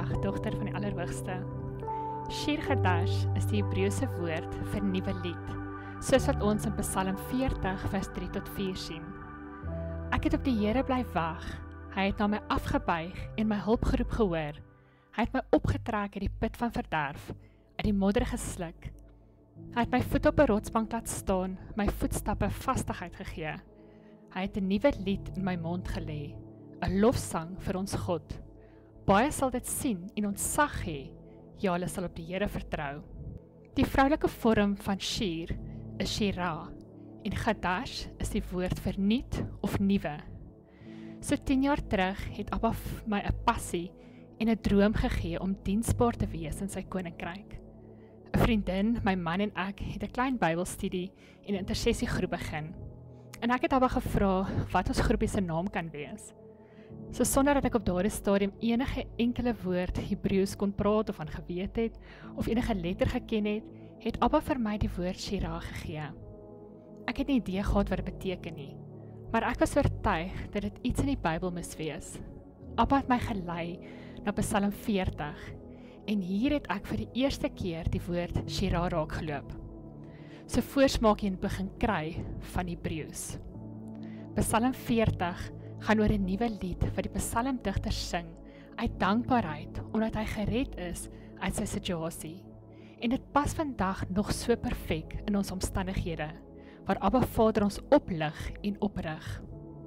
dag, dogter van die Allerhoogste. Shir Chadash is die Hebreëse woord vir nuwe lied, soos wat ons in Psalm 40 vers 3 tot 4 sien. Ek het op die Here bly wag, hy het na my afgebuig en my hulpgeroep gehoor. Hy het my opgetrek uit die put van verderf, uit die modder gesluk. Hy het my voet op 'n rotsbank laat staan, my voetstappe vastigheid gegee. Hy het 'n nuwe lied in my mond gelê, 'n lofsang vir ons God. Baie sal dit sien en ontzag hê, ja, hulle sal op die Here vertrou. Die vroulike vorm van Shir is Shirah, en Chadash is die woord vir nuut of nuwe. So 10 jaar terug het Abba my 'n passie en 'n droom gegee om diensbaar te wees in sy koninkryk. 'n Vriendin, my man en ek het 'n klein Bybelstudie en intersessiegroep begin. En ek het Abba gevra wat ons groepie se naam kan wees. So sonder dat ek op daardie stadium enige enkele woord Hebreëus kon praat of van geweet het, of enige letter geken het, het Abba vir my die woord Shirah gegee. Ek het nie idee gehad wat dit beteken nie, maar ek was oortuig dat dit iets in die Bybel moes wees. Abba het my gelei na Psalm 40, en hier het ek vir die eerste keer die woord Shirah raak geloop. So voorsmaak jy begin kry van Hebreëus. Psalm 40 gaan oor 'n nuwe lied wat die psalmdigter sing uit dankbaarheid omdat hy gered is uit sy situasie. En dit pas vandag nog so perfek in ons omstandighede, waar Abba Vader ons oplig en oprig.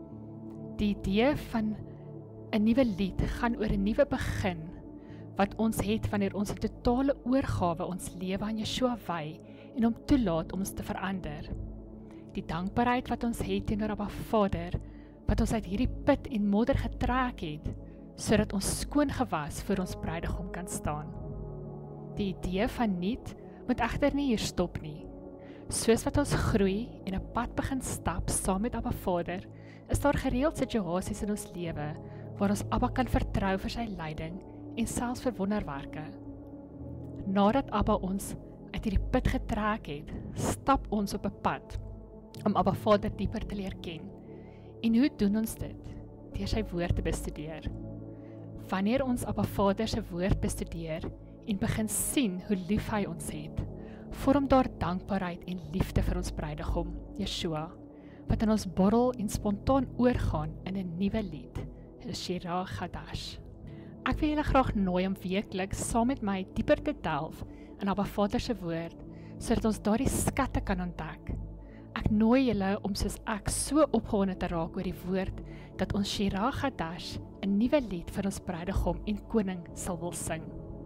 Die idee van 'n nuwe lied gaan oor 'n nuwe begin wat ons het wanneer ons 'n totale oorgawe ons lewe aan Yeshua wy en hom toelaat om ons te verander. Die dankbaarheid wat ons het teenoor Abba Vader, wat ons uit hierdie put en modder getrek het, sodat ons skoon gewas voor ons bruidegom kan staan. Die idee van nuut moet egter nie hier stop nie. Soos wat ons groei en 'n pad begin stap saam met Abba Vader, is daar gereeld situasies in ons lewe waar ons Abba kan vertrou vir sy leiding en selfs vir wonderwerke. Nadat Abba ons uit hierdie put getrek het, stap ons op 'n pad om Abba Vader dieper te leer ken. En hoe doen ons dit? Deur sy woord te bestudeer. Wanneer ons Abba Vader se woord bestudeer en begin sien hoe lief hy ons het, vorm daar dankbaarheid en liefde vir ons bruidegom, Yeshua, wat in ons borrel en spontaan oorgaan in 'n nuwe lied, Shirah Chadash. Ek wil julle graag nooi om weekliks saam met my dieper te delf in Abba Vader se woord, sodat ons daardie skatte kan ontdek. Ek nooi julle om soos ek so opgewonde te raak oor die woord, dat ons Shirah Chadash 'n nuwe lied vir ons bruidegom en koning sal wil sing.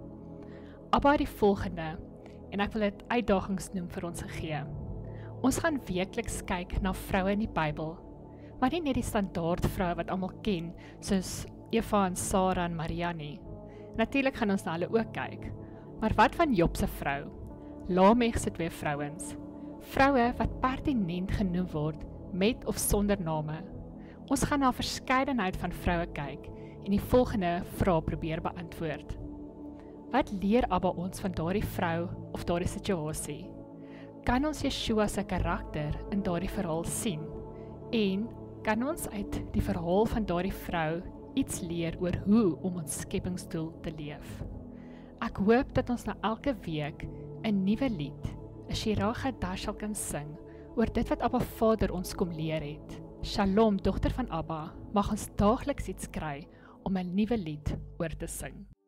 Abba het die volgende, en ek wil dit uitdagings noem vir ons gegee. Ons gaan weekliks kyk na vroue in die Bybel, maar nie net die standaard vroue wat almal ken, soos Eva en Sarah en Maria nie. Natuurlik gaan ons na hulle ook kyk, maar wat van Job se vrou? Lamech se 2 vrouens. Vroue wat pertinent genoem word, met of sonder name. Ons gaan na 'n verskeidenheid van vroue kyk, en die volgende vrae probeer beantwoord. Wat leer Abba ons van daardie vrou of daardie situasie? Kan ons Yeshua se karakter in daardie verhaal sien? En kan ons uit die verhaal van daardie vrou iets leer oor hoe om ons skepingsdoel te leef? Ek hoop dat ons na elke week 'n nuwe lied, 'n Shirah Chadash sal kan sing oor dit wat Abba Vader ons kom leer het. Shalom, dogter van Abba, mag ons daagliks iets kry om 'n nuwe lied oor te sing.